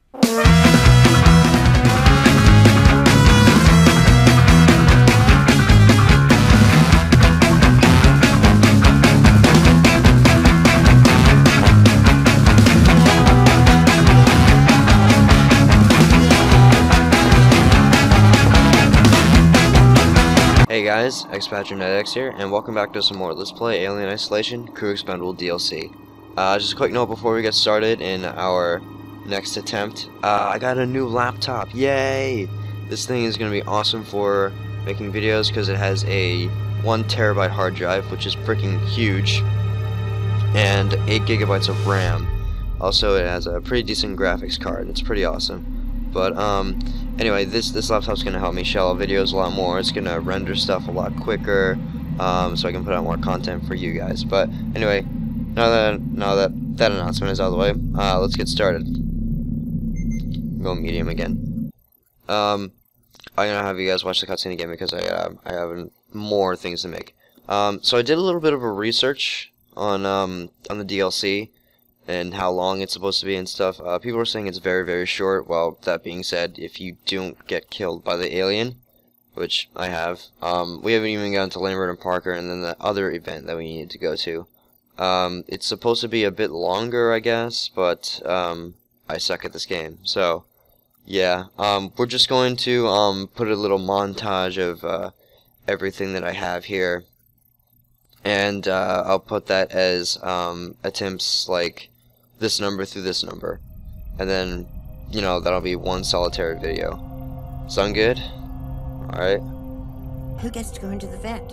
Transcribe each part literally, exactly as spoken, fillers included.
Hey guys, XBadgerKnightX here, and welcome back to some more Let's Play Alien Isolation Crew Expendable D L C. Uh, just a quick note before we get started in our next attempt. Uh, I got a new laptop, yay! This thing is going to be awesome for making videos because it has a one terabyte hard drive, which is freaking huge, and eight gigabytes of RAM. Also, it has a pretty decent graphics card. It's pretty awesome. But um, anyway, this this laptop's gonna help me shell videos a lot more. It's gonna render stuff a lot quicker, um, so I can put out more content for you guys. But anyway, now that now that that announcement is out of the way, uh, let's get started. Go medium again. Um, I'm gonna have you guys watch the cutscene again because I uh, I have more things to make. Um, so I did a little bit of a research on um on the D L C. And how long it's supposed to be and stuff. Uh, people are saying it's very, very short. Well, that being said, if you don't get killed by the alien, which I have, um, we haven't even gotten to Lambert and Parker, and then the other event that we needed to go to. Um, it's supposed to be a bit longer, I guess, but um, I suck at this game. So, yeah, um, we're just going to um, put a little montage of uh, everything that I have here, and uh, I'll put that as um, attempts like this number through this number, and then, you know, that'll be one solitary video. Sound good? Alright. Who gets to go into the vent?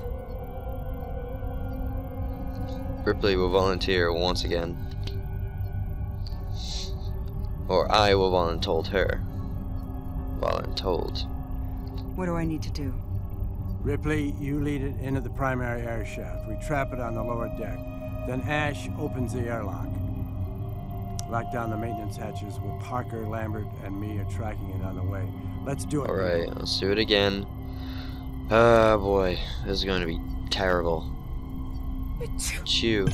Ripley will volunteer once again. Or I will voluntold her. Voluntold. What do I need to do? Ripley, you lead it into the primary air shaft. We trap it on the lower deck. Then Ash opens the airlock. Lock down the maintenance hatches while Parker, Lambert, and me are tracking it on the way. Let's do it. Alright, let's do it again. Oh boy, this is going to be terrible. Chew.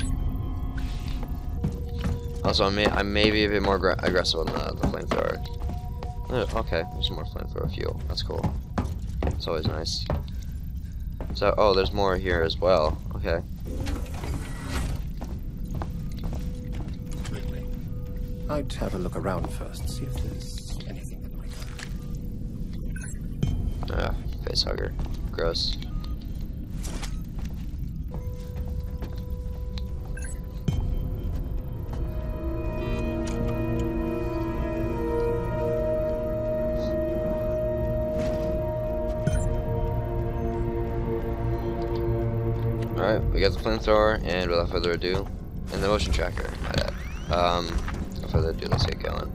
Also, I may, I may be a bit more aggra aggressive on the, the flamethrower. Oh, okay, there's more flamethrower fuel. That's cool. It's always nice. So, oh, there's more here as well. Okay. I'd have a look around first, see if there's anything that might help. Ah, face hugger. Gross. Alright, we got the flamethrower, and without further ado, and the motion tracker. My bad. Um, without further ado, let's get going.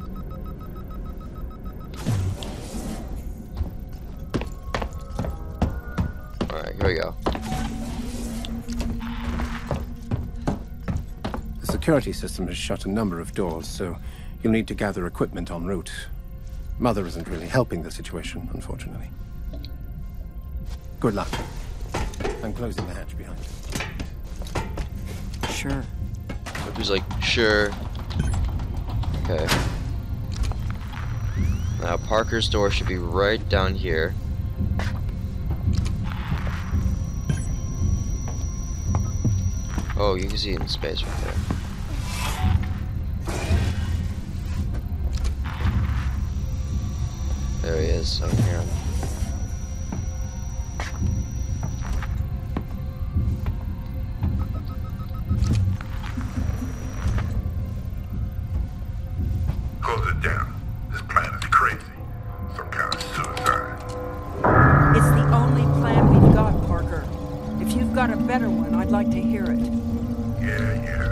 Alright, here we go. The security system has shut a number of doors, so you'll need to gather equipment en route. Mother isn't really helping the situation, unfortunately. Good luck. I'm closing the hatch behind you. Sure. Who's like, sure. Okay. Now Parker's door should be right down here. Oh, you can see it in space right there. There he is. I can hear him. Close it down. This plan is crazy. Some kind of suicide. It's the only plan we've got, Parker. If you've got a better one, I'd like to hear it. Yeah, yeah.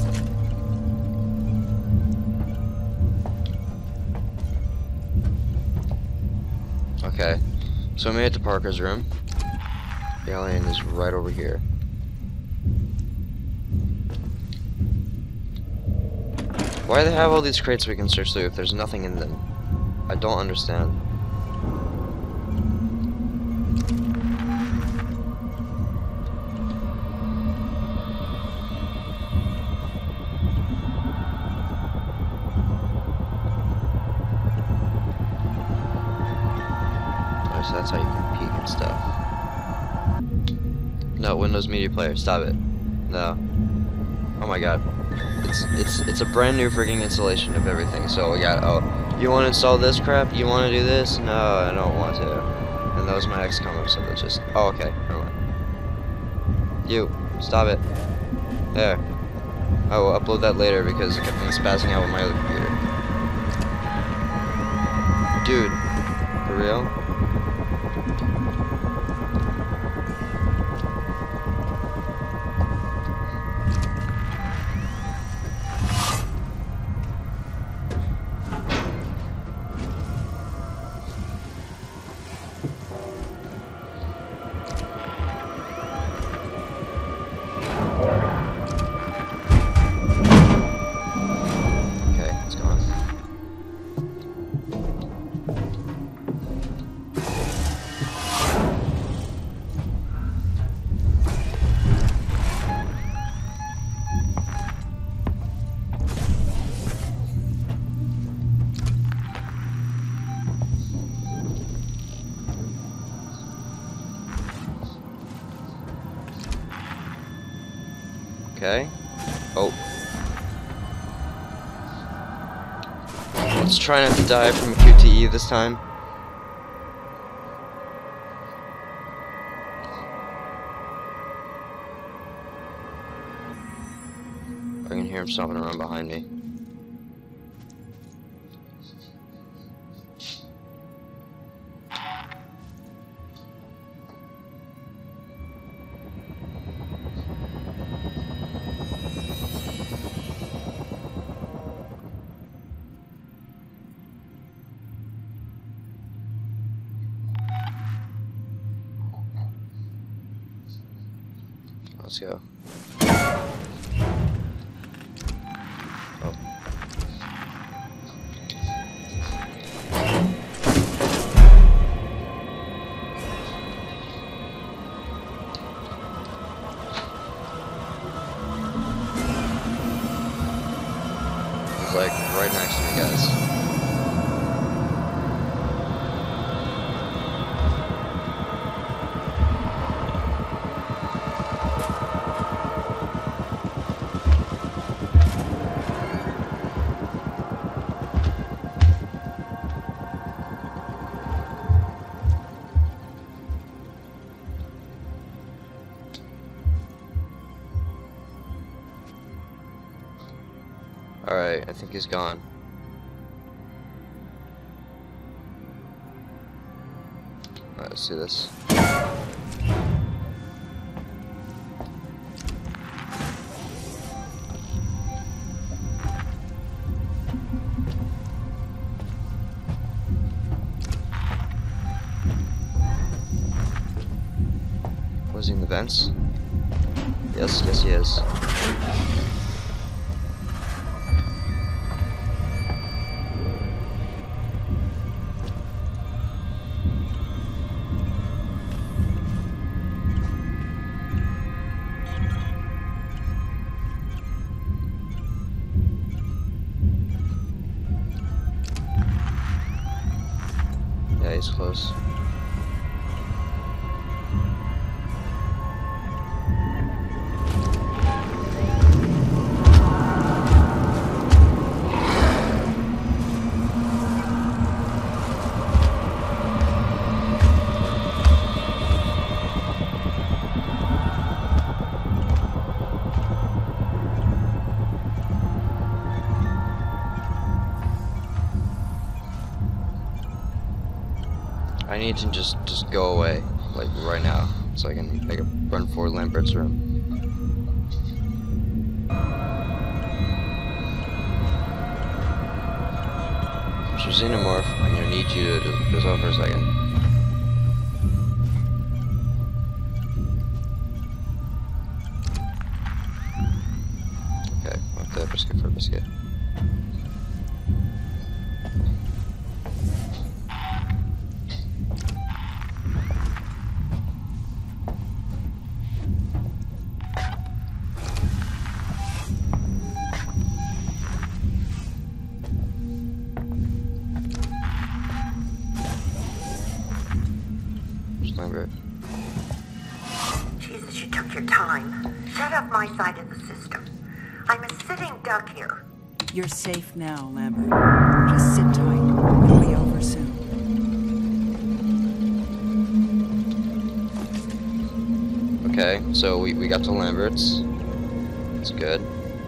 Okay. So I made it to Parker's room. The alien is right over here. Why do they have all these crates we can search through if there's nothing in them? I don't understand. so that's how you can peek and stuff. No, Windows Media Player, stop it. No. Oh my god. It's it's it's a brand new freaking installation of everything. So we got, oh, you want to install this crap? You want to do this? No, I don't want to. And that was my X COM episode that just, oh, okay, never mind. You, stop it. There. I will upload that later because it kept me spazzing out with my other computer. Dude, for real? Okay. Oh. Let's try not to die from a Q T E this time. I can hear him stomping around behind me. Let's go. Oh. He's like right next to me, guys. Alright, I think he's gone. Alright, let's do this. Was he in the vents? Yes, yes he is. Yeah, he's close. I need to just just go away, like right now, so I can make a run for Lambert's room. So Xenomorph, I'm gonna need you to just just hold for a second. Okay, what the biscuit for biscuit. Lambert. Jesus, you took your time. Shut off my side of the system. I'm a sitting duck here. You're safe now, Lambert. Just sit tight. It'll be over soon. Okay, so we, we got to Lambert's. That's good.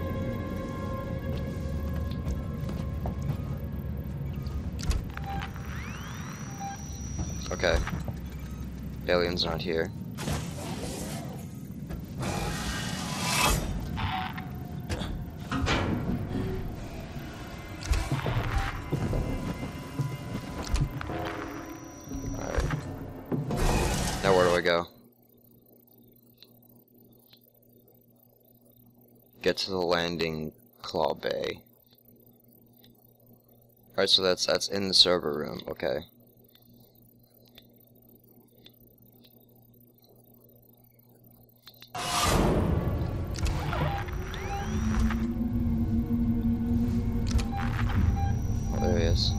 Okay. Alien's not here. Alright. Now where do I go? Get to the landing claw bay. Alright, so that's that's in the server room, okay. Oh, there he is.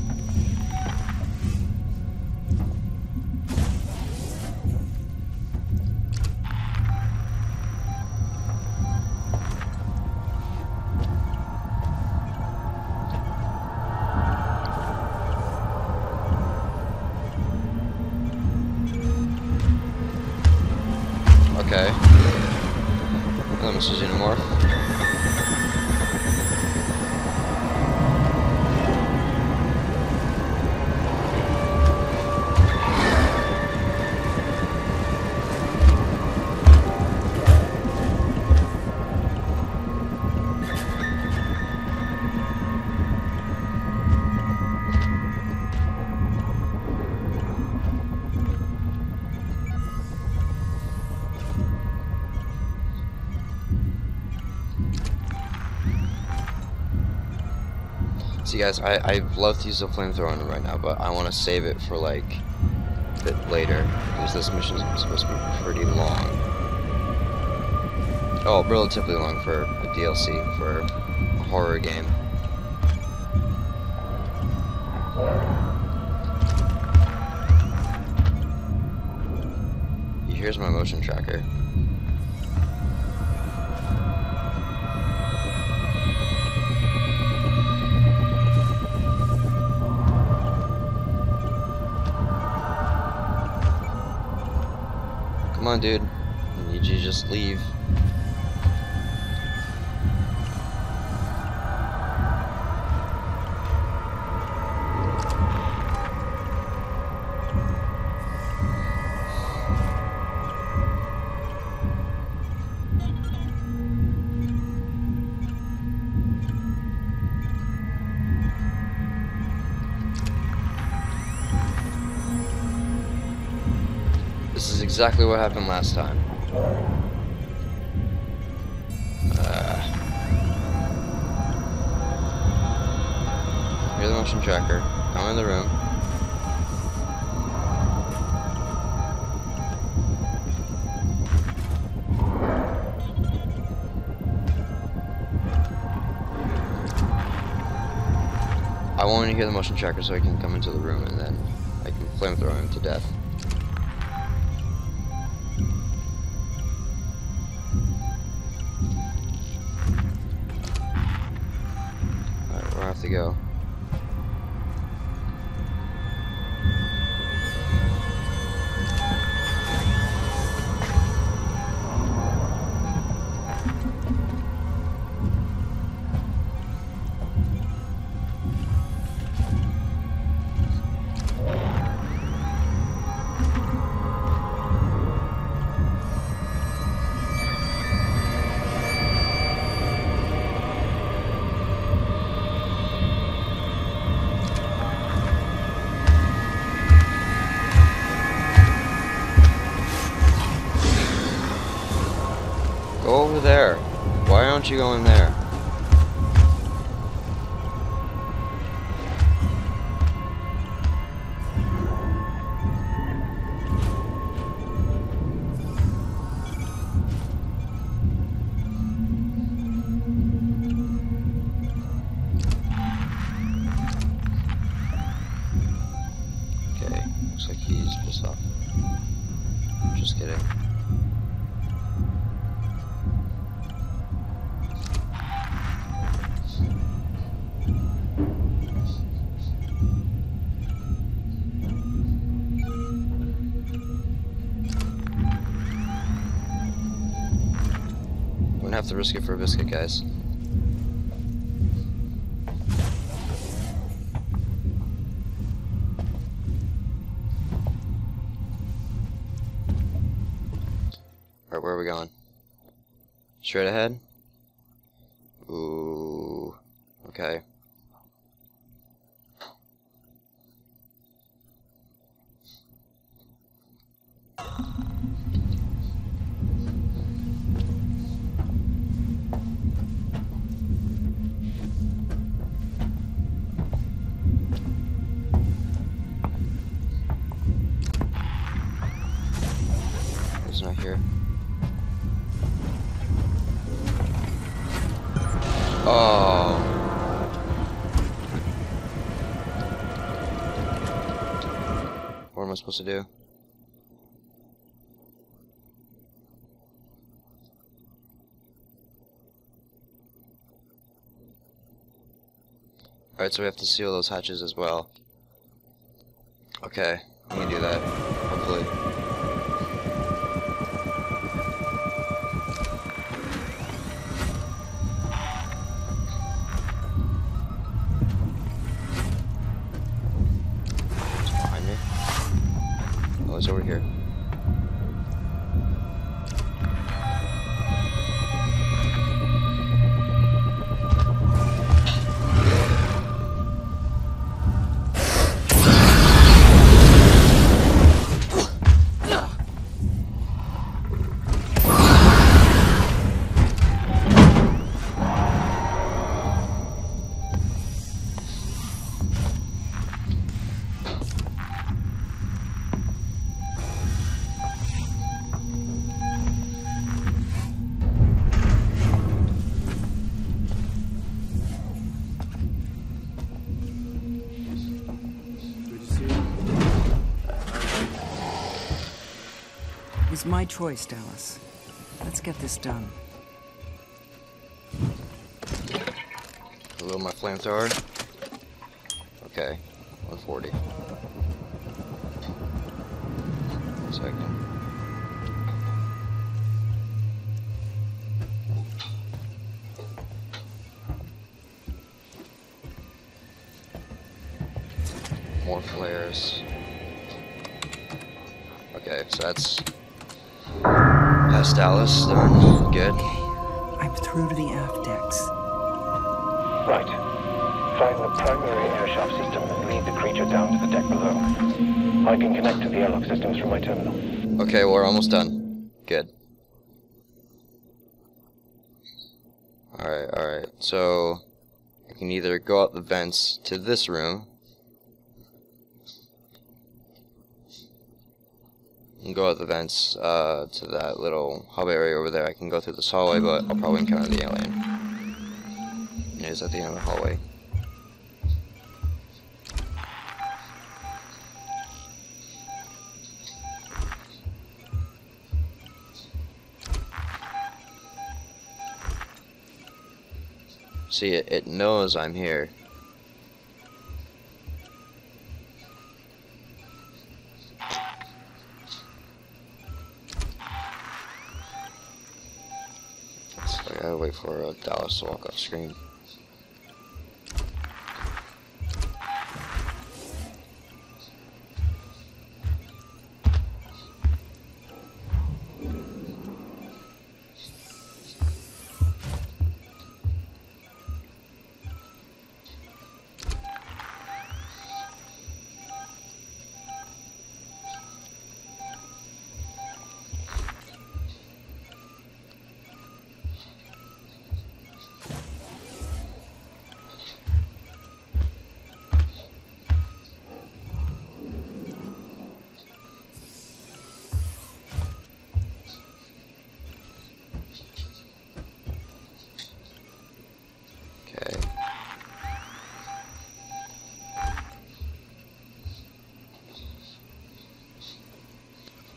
Okay. That Mister Xenomorph. See guys, I, I'd love to use the flamethrower on him right now, but I want to save it for like a bit later, because this mission is supposed to be pretty long. Oh, relatively long for a D L C for a horror game. Here's my motion tracker. Come on, dude. I need you to just leave. This is exactly what happened last time. Uh, here's the motion tracker. I'm in the room. I want to hear the motion tracker so I can come into the room and then I can flamethrow him to death. To go. Go over there. Why aren't you going there? Okay, looks like he's pissed off. Just kidding. Wouldn't have to risk it for a biscuit, guys. Alright, where are we going? Straight ahead? Ooh. Okay. It's not here. Oh. What am I supposed to do? Alright, so we have to seal those hatches as well. Okay, we can do that, hopefully. Over here. It's my choice, Dallas. Let's get this done. Reload my flamethrower. Okay, one forty. One second. More flares. Okay, so that's past Dallas, done. Good. Okay, I'm through to the aft decks. Right. Find the primary airshaft system and lead the creature down to the deck below. I can connect to the airlock systems from my terminal. Okay, well, we're almost done. Good. Alright, alright. So, I can either go out the vents to this room, and go out the vents uh, to that little hub area over there. I can go through this hallway, but I'll probably encounter the alien. It is at the end of the hallway. See, it, it knows I'm here. So I gotta wait for uh, Dallas to walk off screen.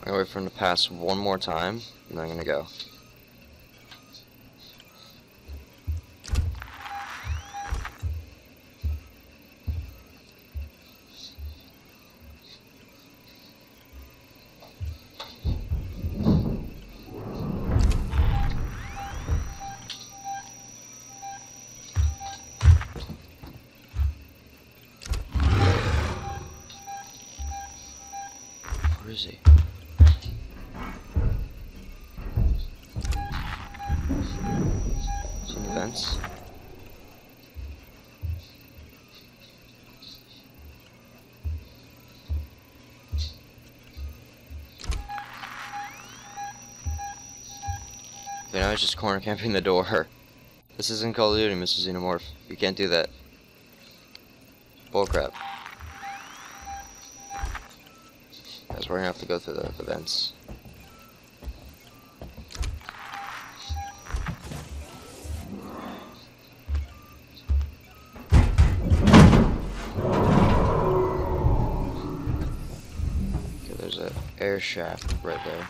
I'm gonna wait for him to pass one more time, and then I'm gonna go. Where is he? Some vents. You know, he's just corner camping the door. This isn't Call of Duty, Mister Xenomorph. You can't do that. Bullcrap. Guys, we're gonna have to go through the, the vents. Okay, there's an air shaft right there.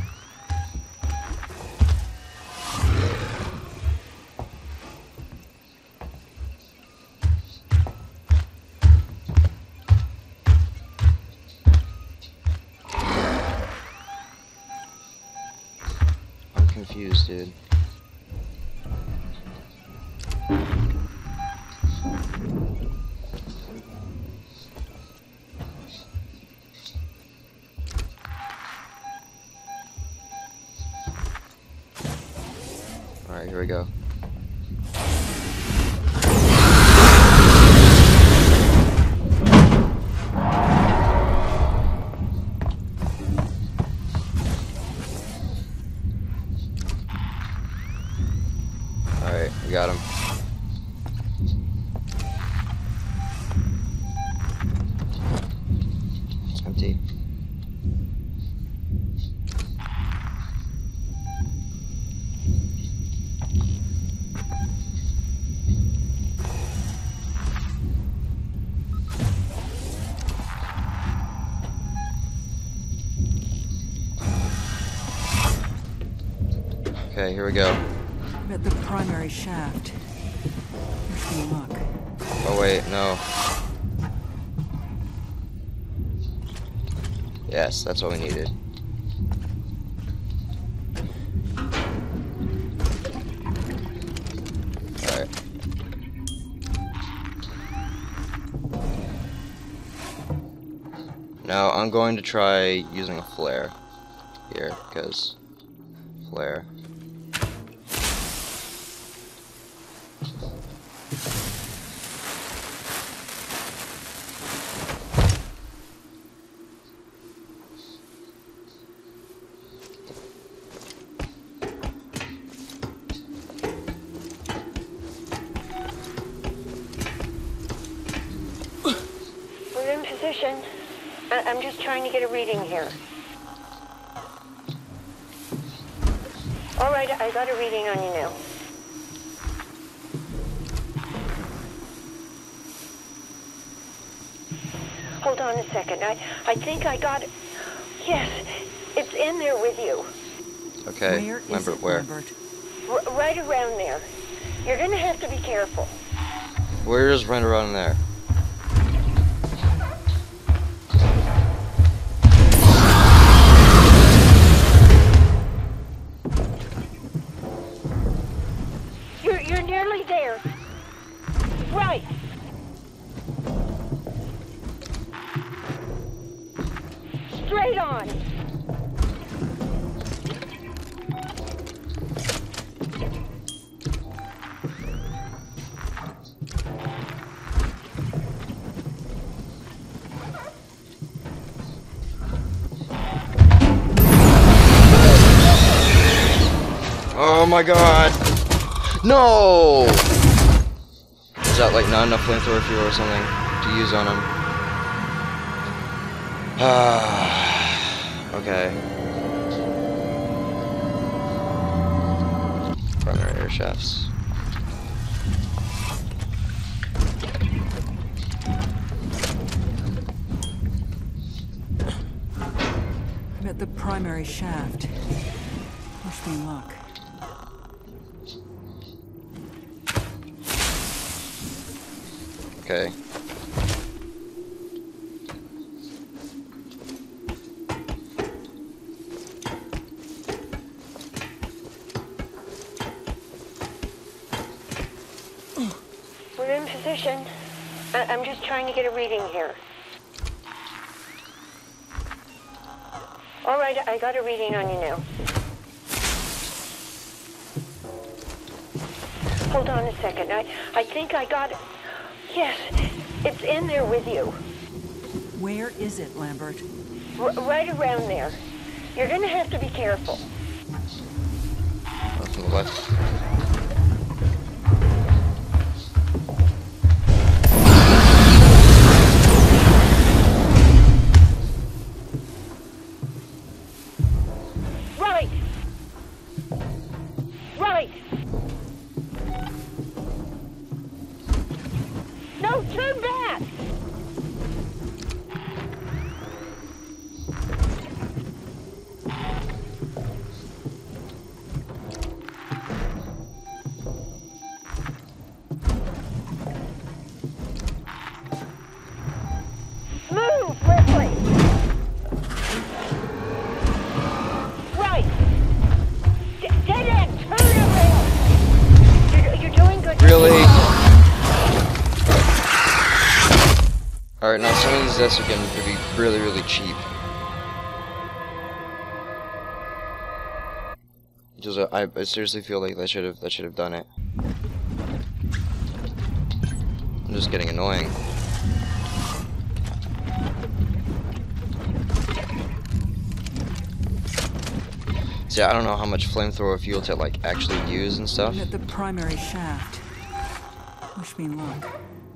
Confused, dude. Alright, here we go. Alright, we got him. It's empty. Okay, here we go. I'm at the primary shaft. Here's the lock. Oh wait, no. Yes, that's what we needed. Alright. Now I'm going to try using a flare here, because flare. We're in position. I I'm just trying to get a reading here. All right, I got a reading on you now. Hold on a second. I, I think I got it. Yes, it's in there with you. Okay, Where is Lambert, it, where? Lambert? R right around there. You're gonna have to be careful. Where is right around there? You're, you're nearly there. Right. Straight on. Oh my god! No! Is that like not enough flamethrower fuel or something to use on him? Ah. Okay. Primary air shafts. I'm at at the primary shaft. Wish me luck. Okay. We're in position. I I'm just trying to get a reading here. All right, I got a reading on you now. Hold on a second. I, I think I got it. Yes, it's in there with you. Where is it, Lambert? R right around there. You're gonna have to be careful. Off to the left. Right. Right. No, turn back. Move quickly. Right. D dead end. Turn around. You're, you're doing good. Really? Alright, now some of these deaths are getting to be really, really cheap. Just, uh, I, I seriously feel like that should have that should have done it. I'm just getting annoying. See, I don't know how much flamethrower fuel to like actually use and stuff. I'm at the primary shaft. Wish me luck.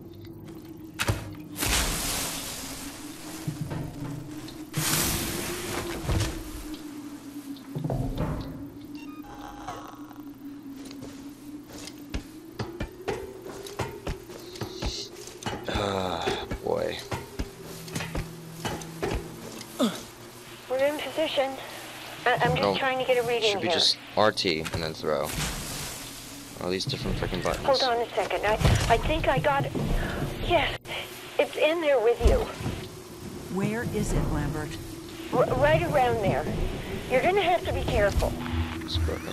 Ah, boy. We're in position. I I'm just No, trying to get a reading should be here. just R T and then throw. Or at least different freaking buttons. Hold on a second. I I think I got it. Yes, it's in there with you. Where is it, Lambert? R right around there. You're gonna have to be careful. It's broken.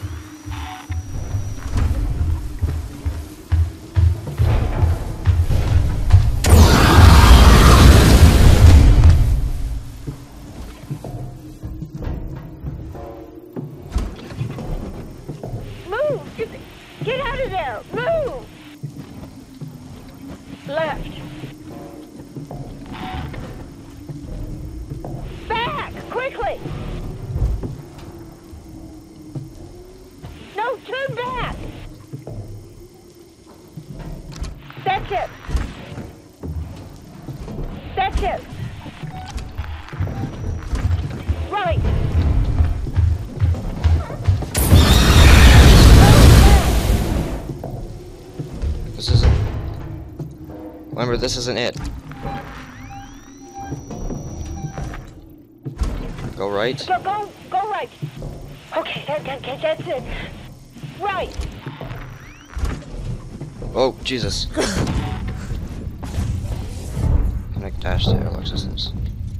Move! Get, get out of there! Move! Left. Back! Quickly! No, turn back! That's it! That's it! Right! This isn't. Remember, this isn't it. Go right. Go, go, go right. Okay, that, that, that, that's it. Right. Oh, Jesus. Connect dash to airlock systems.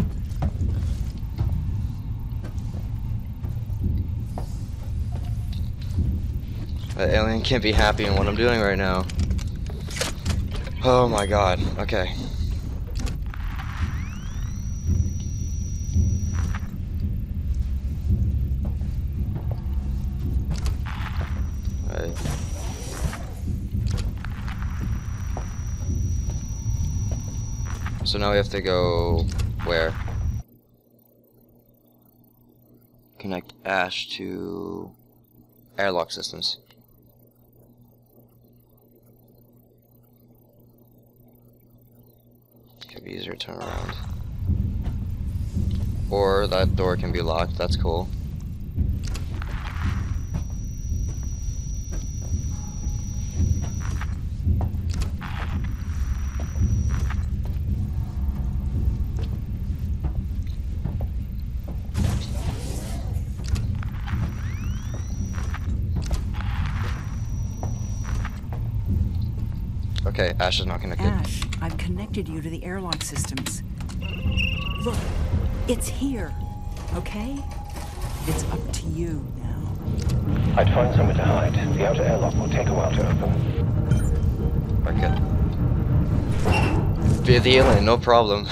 That alien can't be happy in what I'm doing right now. Oh my god. Okay. Alright. So now we have to go where? Connect Ash to airlock systems. Could be easier to turn around. Or that door can be locked, that's cool. Okay, Ash is not connected. Ash, I've connected you to the airlock systems. Look, it's here, okay? It's up to you now. I'd find somewhere to hide. The outer airlock will take a while to open. Okay. Via the alien, no problem.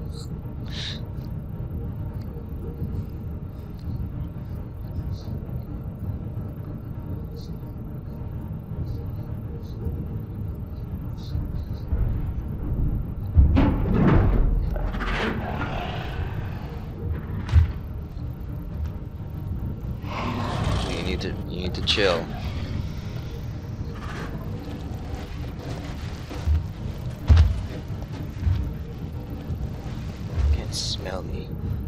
You need to, you need to chill. Can't smell me.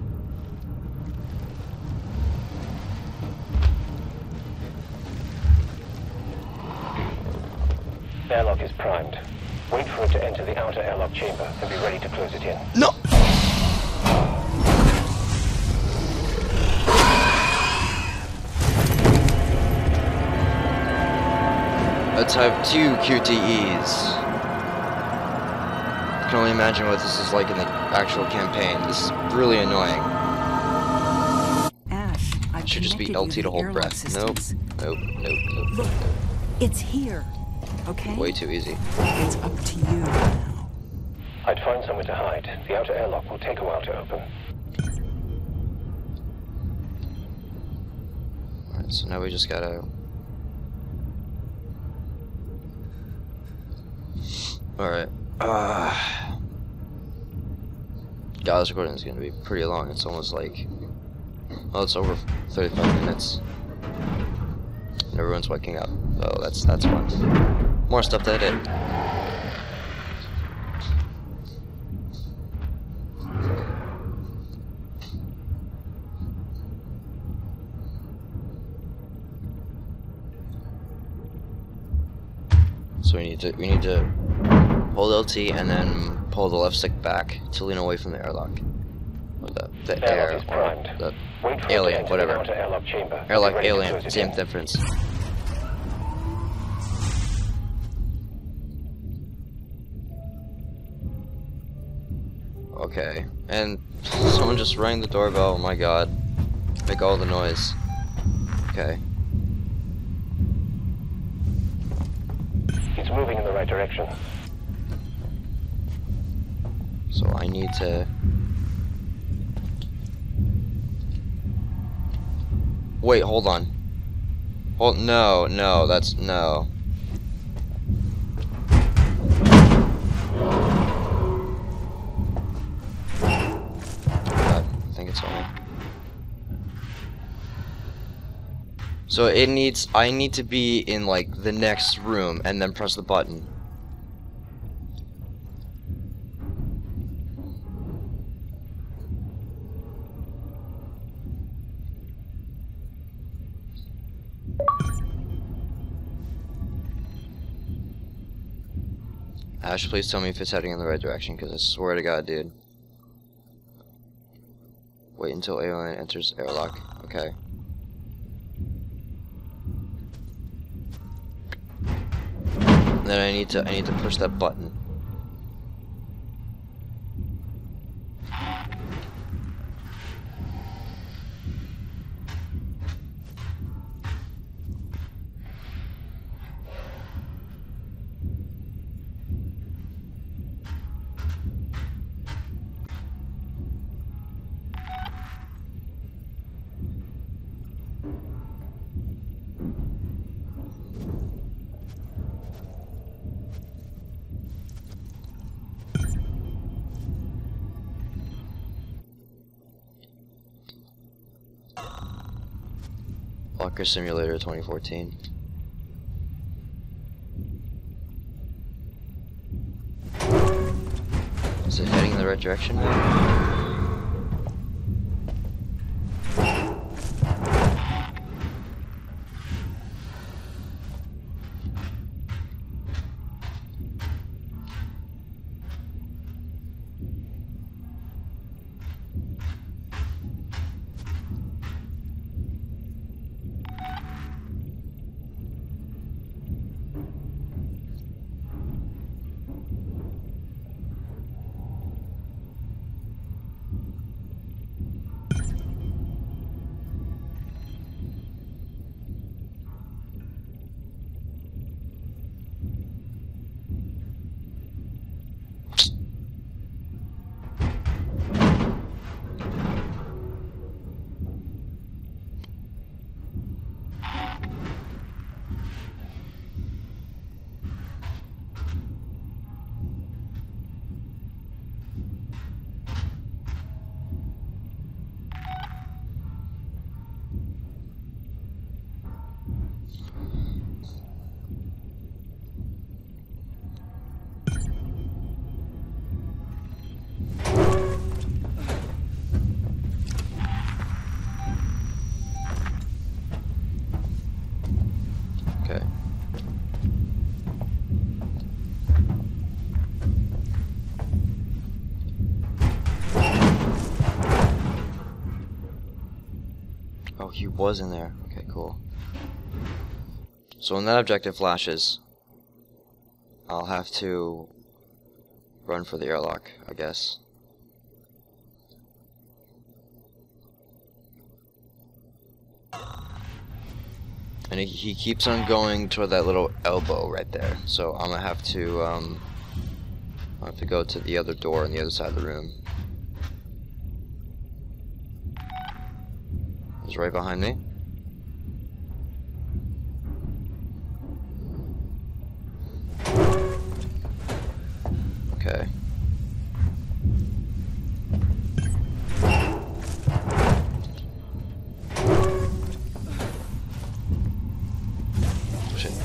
Airlock is primed. Wait for it to enter the outer airlock chamber and be ready to close it in. No! Let's have two Q T Es. I can only imagine what this is like in the actual campaign. This is really annoying. Ash, I've Should just be connected L you T to the hold airlock breath. Nope. systems. Nope. Nope. Nope. Look, Nope. it's here, okay? Way too easy. It's up to you now. I'd find somewhere to hide. The outer airlock will take a while to open. Alright, so now we just gotta... Alright. Uh... God, this recording is gonna be pretty long. It's almost like... Oh, it's over thirty-five minutes. And everyone's waking up. Oh, that's, that's fun. More stuff to edit. So we need to we need to hold L T and then pull the left stick back to lean away from the airlock. Or the the air Airlock is primed. the Wait for it to alien, enter whatever. the outer airlock chamber and be Airlock, ready to alien, close it same in. difference. Okay, and someone just rang the doorbell. Oh my god, make all the noise. Okay. It's moving in the right direction. So I need to... Wait, hold on. Hold, no, no, that's, no. God, I think it's on me. So it needs, I need to be in like the next room and then press the button. Ash, please tell me if it's heading in the right direction, because I swear to God, dude. Wait until alien enters airlock. Okay. And then I need to I need to push that button. Walker Simulator twenty fourteen. Is it heading in the right direction now? he was in there. Okay, cool. So when that objective flashes, I'll have to run for the airlock, I guess. And he, he keeps on going toward that little elbow right there. So I'm gonna have to um I have to go to the other door on the other side of the room. He's right behind me. Okay. Shit.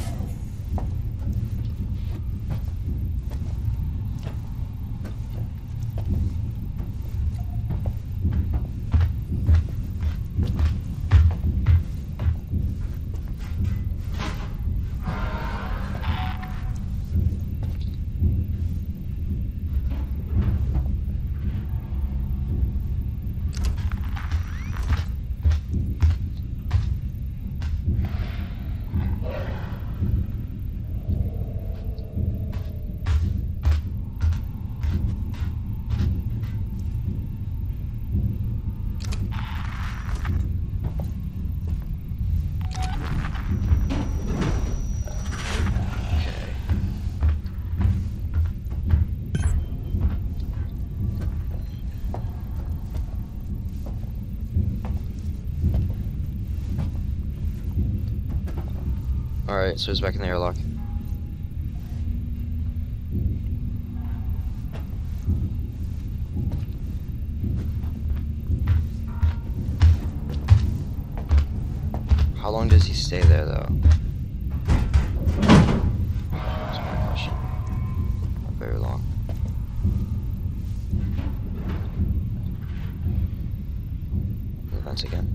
Alright, so he's back in the airlock. How long does he stay there, though? That's my question. Not very long. The vents again.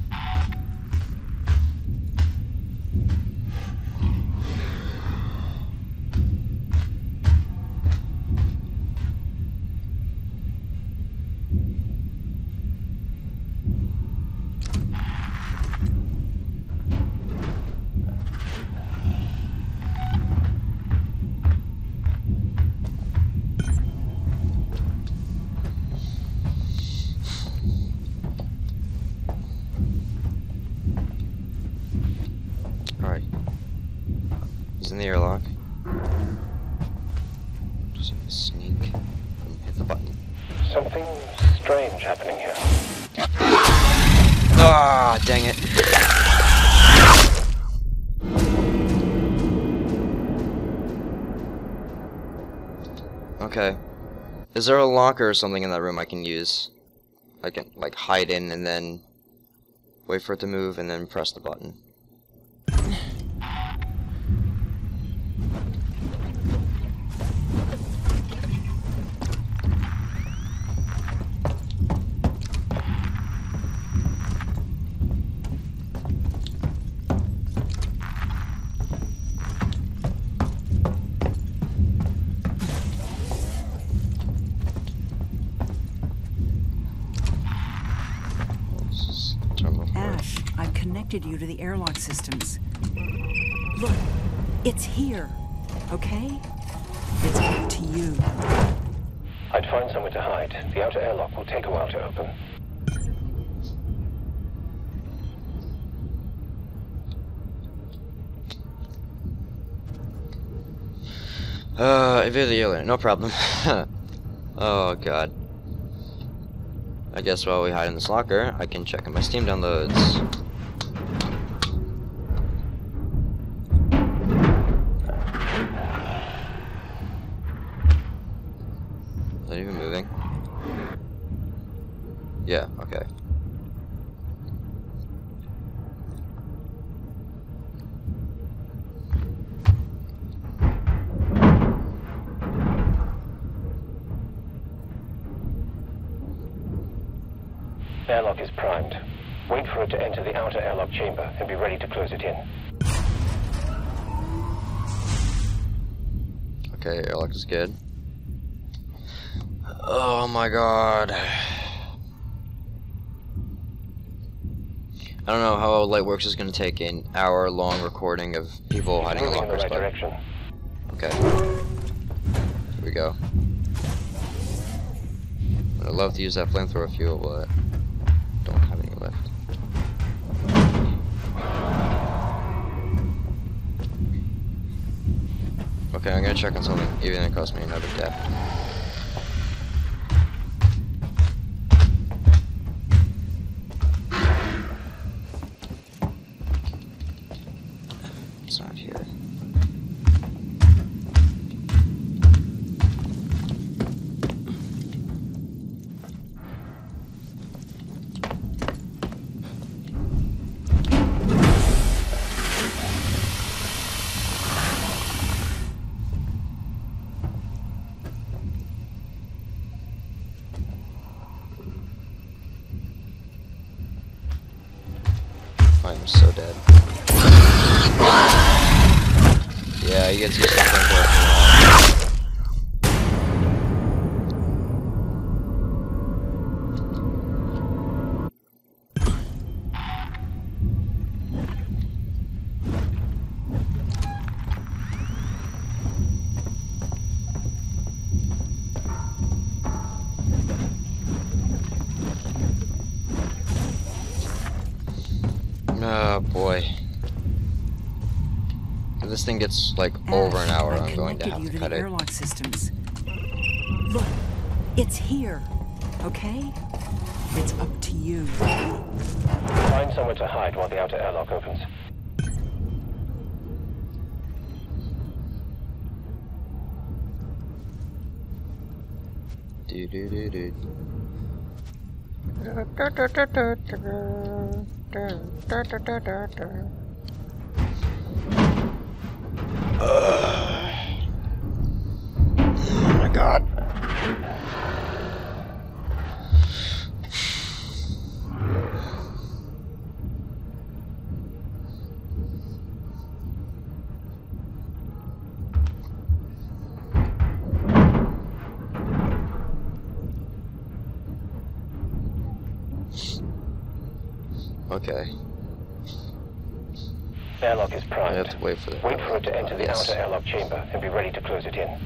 Alright. He's in the airlock. Just have to sneak and hit the button. Something strange happening here. Ah, dang it. Okay. Is there a locker or something in that room I can use? I can, like, hide in and then wait for it to move and then press the button. Ash, I've connected you to the airlock systems. Look, it's here, okay? It's up to you. I'd find somewhere to hide. The outer airlock will take a while to open. Uh, evade the alien, no problem. Oh god. I guess while we hide in this locker, I can check on my Steam downloads. Is that even moving? Yeah, okay. Airlock is primed. Wait for it to enter the outer airlock chamber and be ready to close it in. Okay, airlock is good. Oh my god. I don't know how Lightworks is going to take an hour-long recording of people hiding in lockers, but... direction. Okay. Here we go. I'd love to use that flamethrower fuel, but don't have any left. Okay, I'm gonna check on something, even if it costs me another death. It's not here. I'm so dead. Yeah, you get to use something for oh boy. If this thing gets like over an hour, I'm going to have to cut it. Airlock systems. Look, it's here. Okay? It's up to you. Find somewhere to hide while the outer airlock opens. Do do do do. Oh my god. Okay. Airlock is primed. I have to wait for that. Wait for it to enter the Yes. outer airlock chamber and be ready to close it in.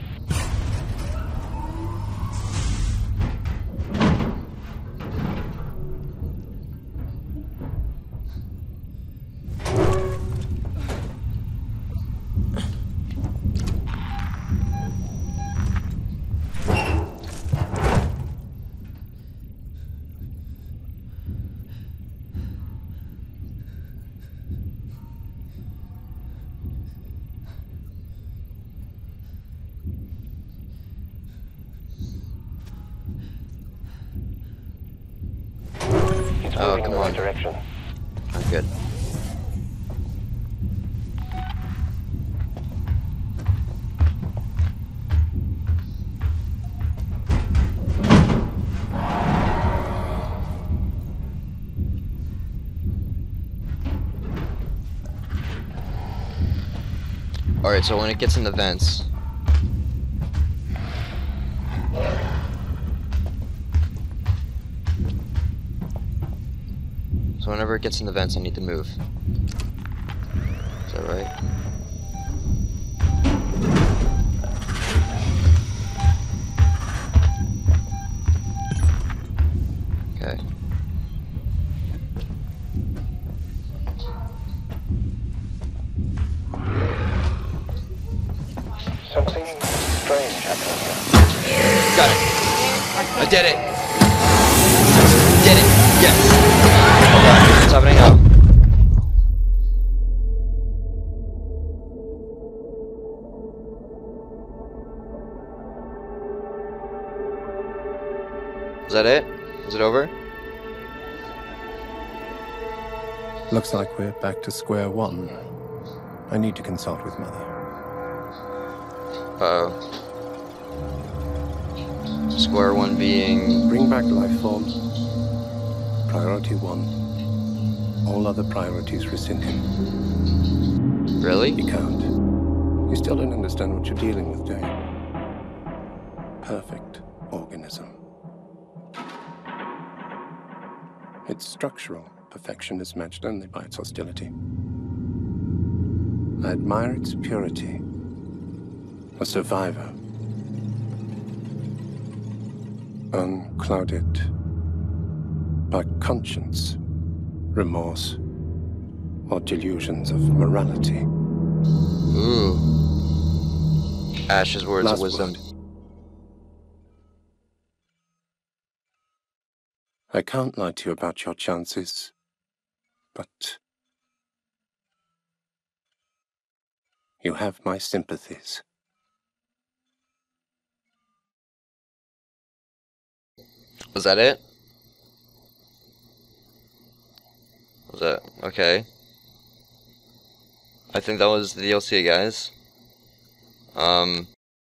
Oh, come on. Direction. I'm good. Alright, so when it gets in the vents, so whenever it gets in the vents, I need to move. Is that right? Okay. Something strange happening here. Got it! I did it! Did it! Yes! Okay, what's happening now? Is that it? Is it over? Looks like we're back to square one. I need to consult with Mother. Uh-oh. Square one being... Bring back life form. Priority one. All other priorities rescinded. Really? You can't. You still don't understand what you're dealing with, do you? Perfect organism. It's structural, perfection is matched only by its hostility. I admire its purity. A survivor. Unclouded by conscience, remorse, or delusions of morality. Ooh. Ash's words Last of wisdom. word. I can't lie to you about your chances, but you have my sympathies. Was that it? Was that okay? I think that was the D L C, guys. Um.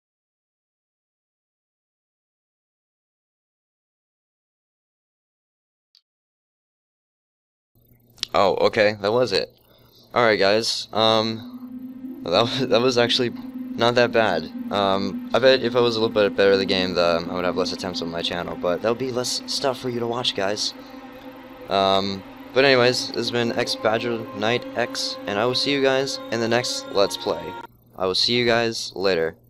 Oh, okay, that was it. Alright, guys. Um, that was, that was actually not that bad. Um, I bet if I was a little bit better at the game, the, I would have less attempts on my channel, but there'll be less stuff for you to watch, guys. Um, but anyways, this has been XBadgerKnightX, and I will see you guys in the next Let's Play. I will see you guys later.